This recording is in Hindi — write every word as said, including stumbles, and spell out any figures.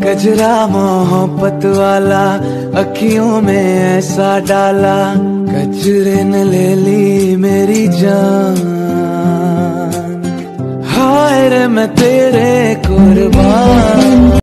कजरा मोहब्बत वाला अखियों में ऐसा डाला, कजरे ने ले ली मेरी जान। हाय रे मैं तेरे कुर्बान।